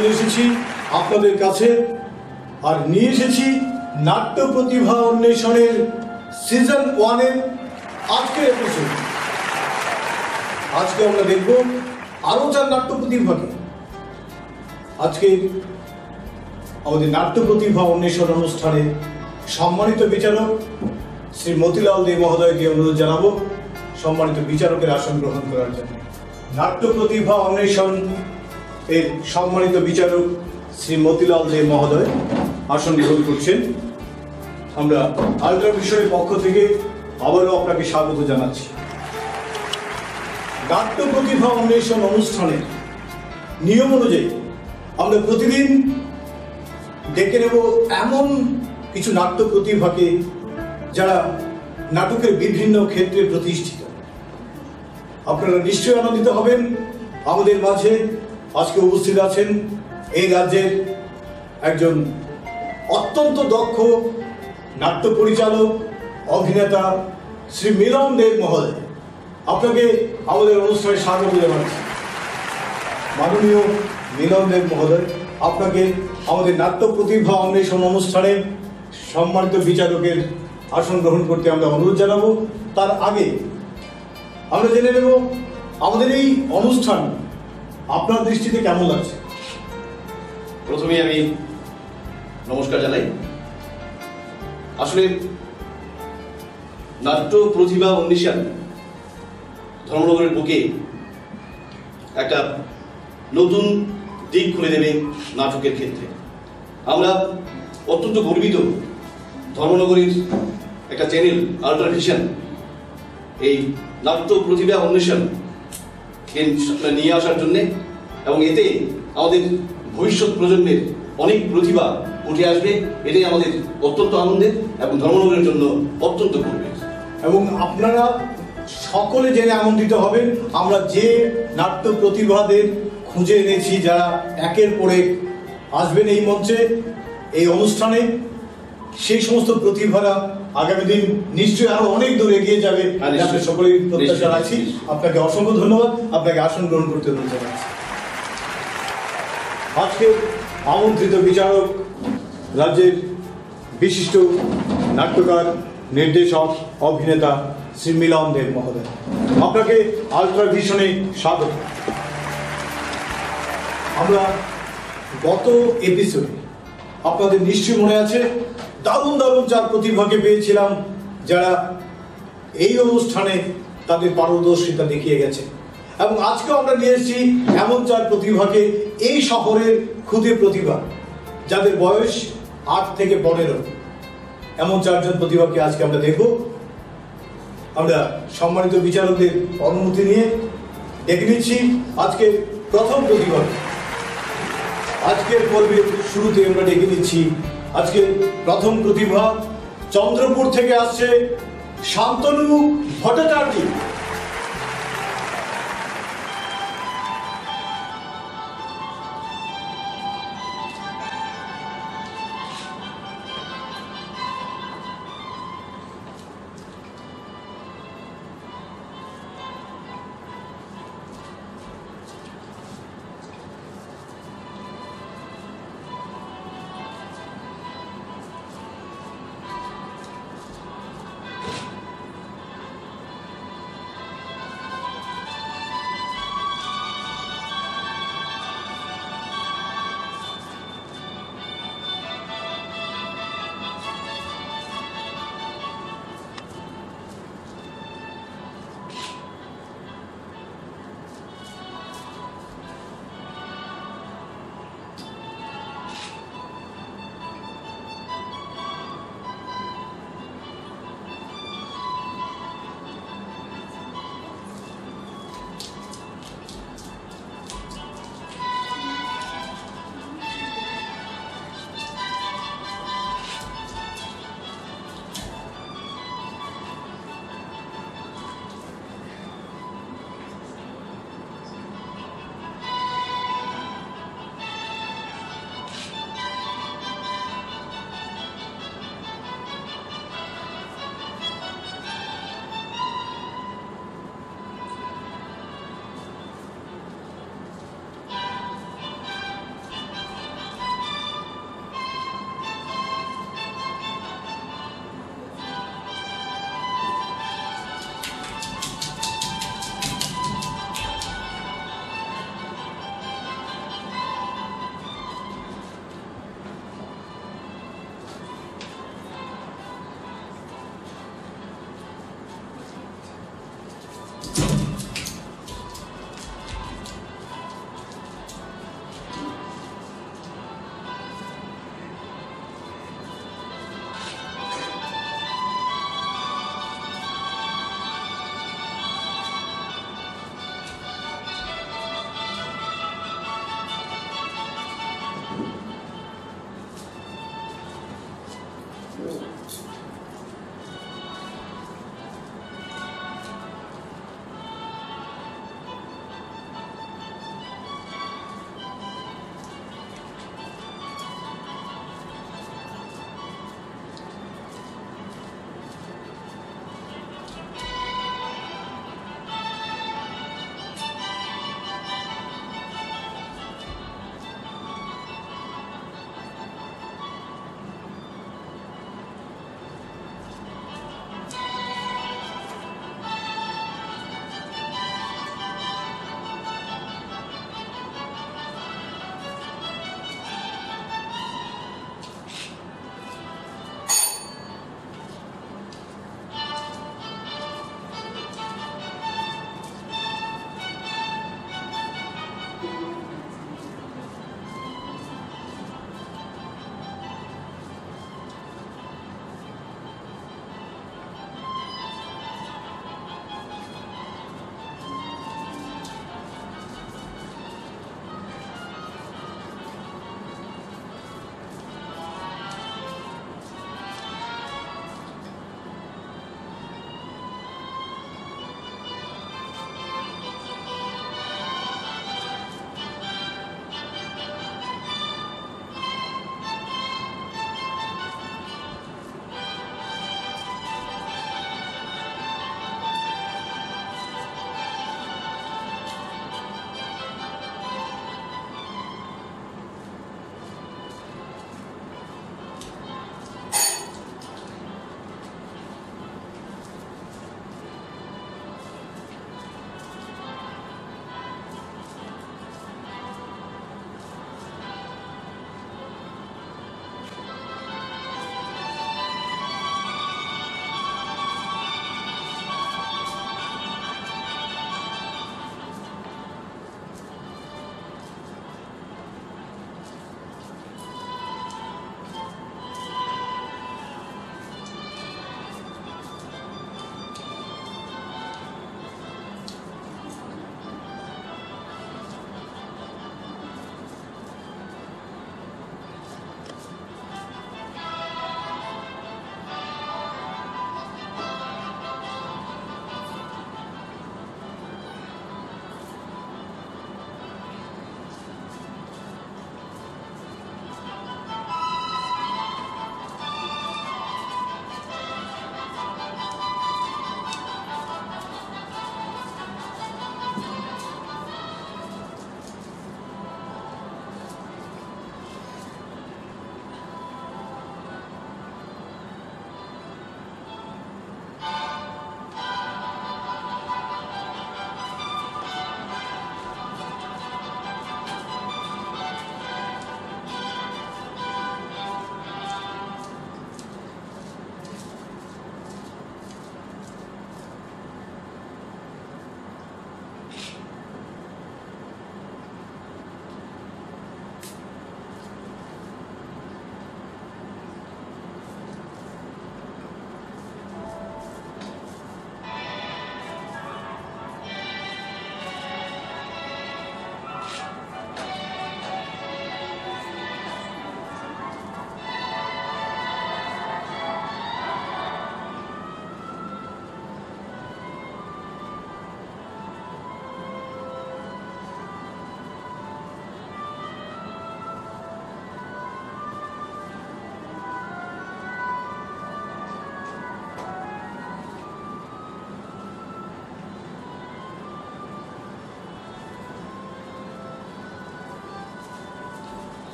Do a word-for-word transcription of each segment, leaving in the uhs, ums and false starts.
চলে এসেছি আপনাদের কাছে আর নিয়ে এসেছি নাট্য প্রতিভা অন্বেষণের সিজন ওয়ানের আজকের এপিসোড। আজকে আমরা দেখব আরো চার নাট্য প্রতিভাকে। আজকে আমাদের নাট্য প্রতিভা অন্বেষণ অনুষ্ঠানে সম্মানিত বিচারক শ্রী মতিলাল দে মহোদয়কে অনুরোধ জানাবো সম্মানিত বিচারকের আসন গ্রহণ করার জন্য। নাট্য প্রতিভা অন্বেষণ এর সম্মানিত বিচারক শ্রী মতিলাল দে মহোদয় আসন গ্রহণ করছেন। আমরা আলট্রা বিষয়ের পক্ষ থেকে আবারও আপনাকে স্বাগত জানাচ্ছি। নাট্য প্রতিভা অন্বেষণ অনুষ্ঠানে নিয়ম অনুযায়ী আমরা প্রতিদিন ডেকে নেব এমন কিছু নাট্য প্রতিভাকে যারা নাটকের বিভিন্ন ক্ষেত্রে প্রতিষ্ঠিত। আপনারা নিশ্চয়ই আনন্দিত হবেন। আমাদের মাঝে আজকে উপস্থিত আছেন এই রাজ্যের একজন অত্যন্ত দক্ষ নাট্য পরিচালক অভিনেতা শ্রী মিলন দেব মহোদয়। আপনাকে আমাদের অনুষ্ঠানে স্বাগত জানাচ্ছি। মাননীয় মিলন দেব মহোদয়, আপনাকে আমাদের নাট্য প্রতিভা অন্বেষণ অনুষ্ঠানে সম্মানিত বিচারকের আসন গ্রহণ করতে আমরা অনুরোধ জানাবো। তার আগে আমরা জেনে নেব আমাদের এই অনুষ্ঠান আপনার দৃষ্টিতে কেমন লাগছে। প্রথমেই আমি নমস্কার জানাই। আসলে নাট্য প্রতিভা অন্বেষণ ধর্মনগরের বুকে একটা নতুন দিক খুলে দেবে নাটকের ক্ষেত্রে। আমরা অত্যন্ত গর্বিত ধর্মনগরীর একটা চ্যানেল আলট্রা ভিশন এই নাট্য প্রতিভা অন্বেষণকে নিয়ে আসার জন্যে, এবং এতে আমাদের ভবিষ্যৎ প্রজন্মের অনেক প্রতিভা উঠে আসবে। এটাই আমাদের অত্যন্ত আনন্দের এবং ধর্মনগরের জন্য অত্যন্ত গর্বের। এবং আপনারা সকলে জেনে আনন্দিত হবেন আমরা যে নাট্য প্রতিভাদের খুঁজে এনেছি যারা একের পর এক আসবেন এই মঞ্চে এই অনুষ্ঠানে। সেই সমস্ত প্রতিভারা আগামী দিন নিশ্চয়ই আরো অনেক দূর এগিয়ে যাবে। আমরা সকলেই প্রত্যাশা রাখছি। আপনাকে অসংখ্য ধন্যবাদ। আপনাকে আসন গ্রহণ করতে অনুরোধ জানাচ্ছি। আজকে আমন্ত্রিত বিচারক রাজ্যের বিশিষ্ট নাট্যকার, নির্দেশক, অভিনেতা শ্রী মিলন দেব মহোদয়। আপনাকে আলট্রা ভিশনে স্বাগত। আমরা গত এপিসোডে আপনাদের নিশ্চয়ই মনে আছে দারুণ দারুণ চার প্রতিভাকে পেয়েছিলাম যারা এই অনুষ্ঠানে তাদের পারদর্শিতা দেখিয়ে গেছে। এবং আজকেও আমরা নিয়ে এসেছি এমন চার প্রতিভাকে, এই শহরের ক্ষুদে প্রতিভা যাদের বয়স আট থেকে পনেরো। এমন চারজন প্রতিভাকে আজকে আমরা দেখব। আমরা সম্মানিত বিচারকদের অনুমতি নিয়ে ডেকে নিচ্ছি আজকে প্রথম প্রতিভা। আজকের পর্বের শুরুতে আমরা ডেকে নিচ্ছি আজকে প্রথম প্রতিভা। চন্দ্রপুর থেকে আসছে শান্তনু ভট্টাচার্য।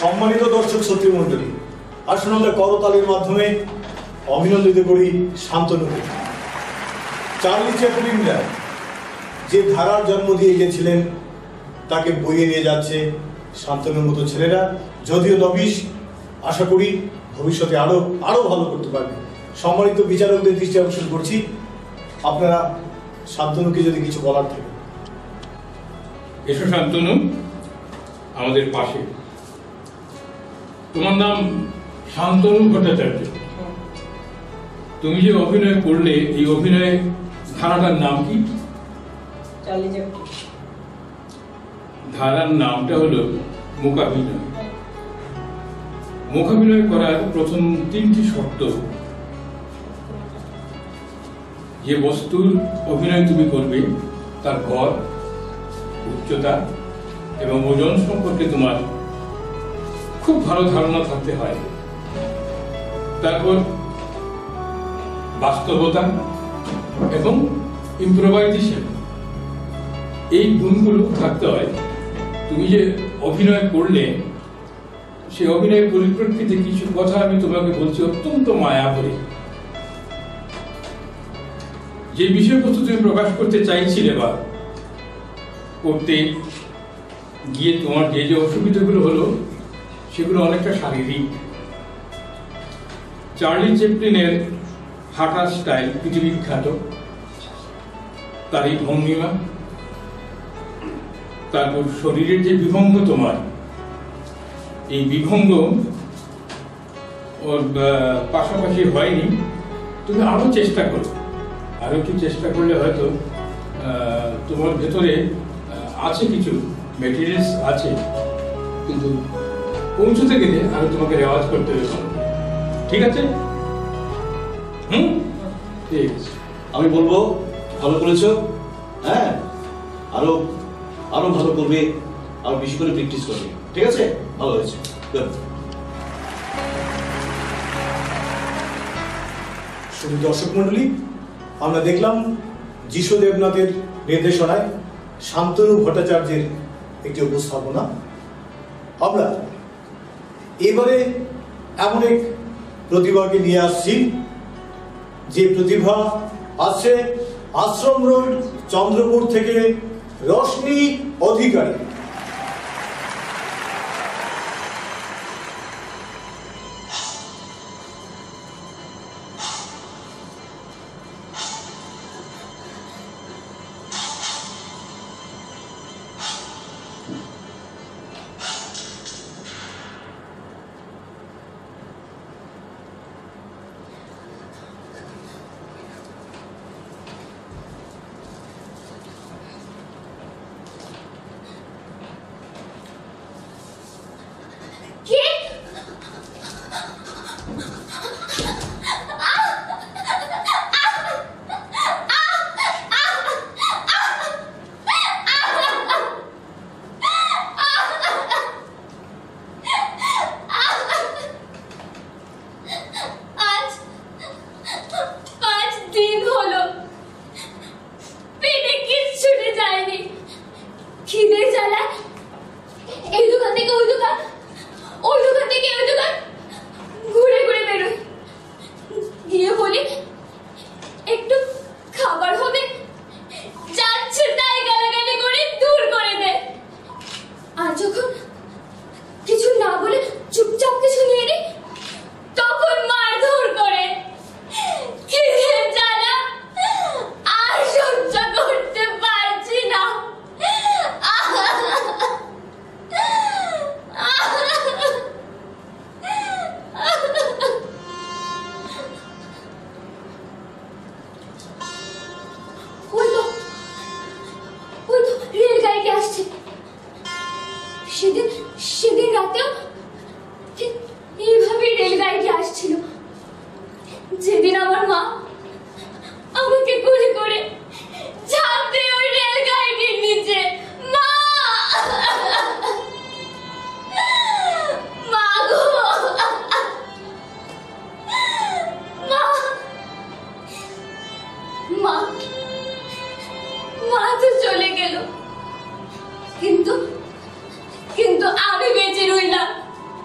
সম্মানিত দর্শক শ্রোতৃ মণ্ডলী, আসুন আমরা করতালির মাধ্যমে অভিনন্দিত করি শান্তনুকে। চার্লি চ্যাপলিনরা যে ধারার জন্ম দিয়ে গেছিলেন তাকে বইয়ে নিয়ে যাচ্ছে শান্তনুর মতো ছেলেরা। যদিও নবিশ, আশা করি ভবিষ্যতে আরো আরো ভালো করতে পারবে। সম্মানিত বিচারকদের দৃষ্টি আকর্ষণ করছি, আপনারা শান্তনুকে যদি কিছু বলার থাকে। এসো শান্তনু আমাদের পাশে। তোমার নাম শান্তনু ভট্টাচার্য। তুমি যে অভিনয় করলে, এই অভিনয় ধারাটার নাম কি? ধারার নামটা হলো মূকাভিনয়। মূকাভিনয় করার প্রথম তিনটি শর্ত: যে বস্তুর অভিনয় তুমি করবে তার ঘর, উচ্চতা এবং ওজন সম্পর্কে তোমার খুব ভালো ধারণা থাকতে হয়। তারপর বাস্তবতা এবং ইম্প্রোভাইজেশন, এই গুণগুলো থাকতে হয়। তুমি যে অভিনয় করলে, সেই অভিনয়ের পরিপ্রেক্ষিতে কিছু কথা আমি তোমাকে বলছি অত্যন্ত মায়া করে। যে বিষয়বস্তু তুমি প্রকাশ করতে চাইছিলে বা করতে গিয়ে তোমার যে যে অসুবিধাগুলো হলো, সেগুলো অনেকটা শারীরিক। চার্লি চ্যাপলিনের হাঁটার স্টাইল পৃথিবী বিখ্যাত, তার এই ভঙ্গিমা, তারপর শরীরের যে বিভঙ্গ, তোমার এই বিভঙ্গ ওর পাশাপাশি হয়নি। তুমি আরো চেষ্টা করো, আরো কি চেষ্টা করলে হয়তো তোমার ভেতরে আছে কিছু ম্যাটেরিয়ালস আছে, কিন্তু পৌঁছতে গেলে আরো তোমাকে রেওয়াজ করতে হবে। ঠিক আছে? হুম, ঠিক আছে। আমি বলবো ভালো করেছো, হ্যাঁ, আরো আরো ভালো করবে, আরো বেশি করে প্র্যাকটিস করবে। ঠিক আছে? ভালো হয়েছে। শুধু দর্শক মন্ডলী, আমরা দেখলাম যিশু দেবনাথের নির্দেশনায় শান্তনু ভট্টাচার্যের একটি উপস্থাপনা। আমরা এবারে এমন এক প্রতিভাকে নিয়ে আসছি, যে প্রতিভা আসছে আশ্রম রোড, চন্দ্রপুর থেকে রশ্মি অধিকারী। কিন্তু কিন্তু আমি বেঁচে রইলাম।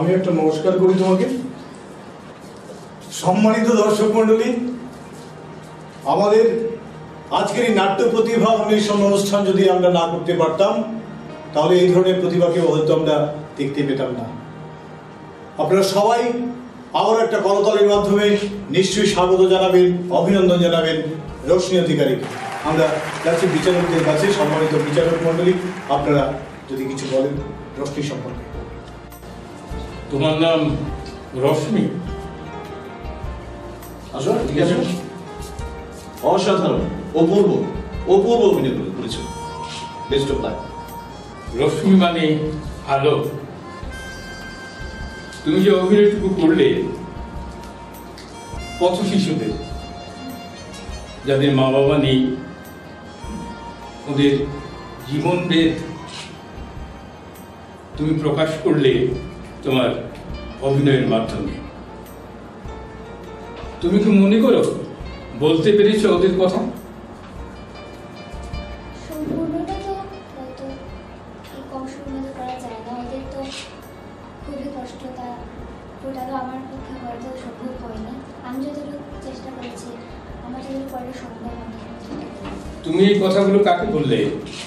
আমি একটা নমস্কার করি তোমাকে। সম্মানিত দর্শক মন্ডলী, আমাদের আজকের এই নাট্য প্রতিভা অন্বেষণ অনুষ্ঠান যদি আমরা না করতে পারতাম তাহলে এই ধরনের প্রতিভাকে হয়তো আমরা দেখতে পেতাম না। আপনারা সবাই আবার একটা করতালির মাধ্যমে নিশ্চয়ই স্বাগত জানাবেন, অভিনন্দন জানাবেন রশ্মি অধিকারীকে। আমরা যাচ্ছি বিচারকদের কাছে। সম্মানিত বিচারক মন্ডলী, আপনারা যদি কিছু বলেন রশ্মি সম্পর্কে। তোমার নাম রশ্মি? আসো, ঠিক আছে। অসাধারণ, অপূর্ব অপূর্ব অভিনয় করেছো। Best of lakh. রশ্মি মানে আলো। তুমি যে অভিনয়টুকু করলে পথ শিশুদের, যাদের মা বাবা নেই, ওদের জীবনভেদ তুমি প্রকাশ করলে তোমার অভিনয়ের মাধ্যমে। তুমি কি মনে করো বলতে পেরেছ ওদের কথা? সম্পূর্ণটা তো হয়তো এই কম সময়ের মধ্যে করা যায় না। ওদের তো খুবই কষ্টটা ওটারও আমার পক্ষে হয়তো সম্ভব হয়নি। আমি যতটুকু চেষ্টা করেছি, আমার যতটুকু করা সম্ভব হয়নি। তুমি এই কথাগুলো কাকে বললে?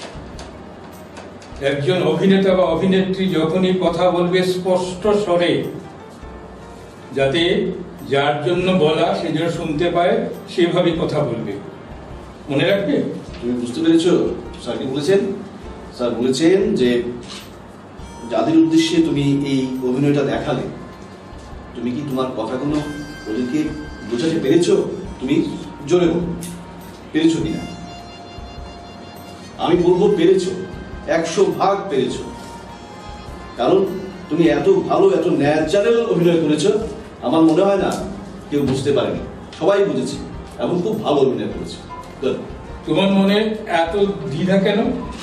একজন অভিনেতা বা অভিনেত্রী যখনই কথা বলবে স্পষ্ট স্বরে, যাতে যার জন্য বলা সে যেন শুনতে পায়, সেভাবে কথা বলবে। মনে রাখবে? তুমি বুঝতে পেরেছো স্যার কি বলেছেন? স্যার বলেছেন যে যাদের উদ্দেশ্যে তুমি এই অভিনয়টা দেখালে, তুমি কি তোমার কথাগুলো ওদেরকে বোঝাতে পেরেছো? তুমি জোরে বলো, পেরেছো কিনা? আমি বলবো পেরেছো, একশো ভাগ পেরেছো। কারণ তুমি এত ভালো, এত ন্যাচারাল অভিনয় করেছো, আমার মনে হয় না কেউ বুঝতে পারেনি। সবাই বুঝেছে এবং খুব ভালো অভিনয় করেছে। তোমার মনে এত দ্বিধা কেন?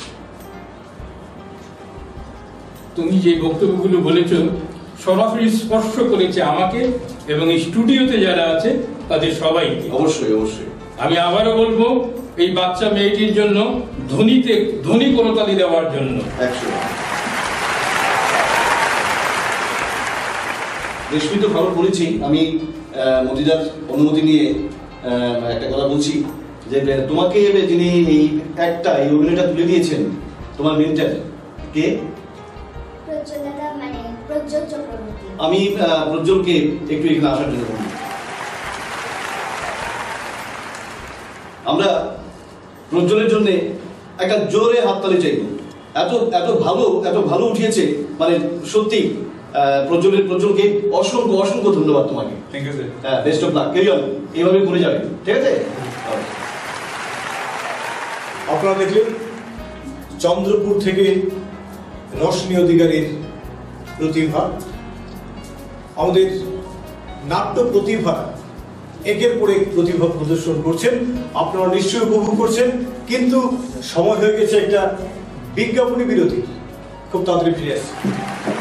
তুমি যে বক্তব্যগুলো বলেছ সরাসরি স্পর্শ করেছে আমাকে এবং এই স্টুডিওতে যারা আছে তাদের সবাইকে। অবশ্যই অবশ্যই। আমি আবারও বলবো, এই বাচ্চা মেয়েটির জন্য ধ্বনিতে ধ্বনি করতালি দেওয়ার জন্য একশো। রেশমি তো ভালো বলেছি। আমি মতিদার অনুমতি নিয়ে একটা কথা বলছি যে তোমাকে যিনি এই একটা এই অভিনয়টা তুলে দিয়েছেন, তোমার মেন্টর কে? প্রজ্জ্বলতা মানে প্রজ্জ্বল চক্রবর্তী। আমি প্রজ্জ্বলকে একটু এখানে আসার জন্য বলি। আমরা প্রজ্জ্বলের জন্য একটা জোরে হাততালি চাইব। এত এত ভালো এত ভালো উঠিয়েছে, মানে সত্যি প্রজ্জ্বলের প্রজ্জ্বলকে অসংখ্য অসংখ্য ধন্যবাদ তোমাকে। Thank you sir. হ্যাঁ, best of luck. Carry on, এইভাবে করে যাবে, ঠিক আছে? আপনারা দেখলেন চন্দ্রপুর থেকে রশ্মি অধিকারীর প্রতিভা। আমাদের নাট্য প্রতিভা একের পর এক প্রতিভা প্রদর্শন করছেন, আপনারা নিশ্চয়ই উপভোগ করছেন। কিন্তু সময় হয়ে গেছে একটা বিজ্ঞাপনী বিরতি। খুব তাড়াতাড়ি ফিরে আসছি।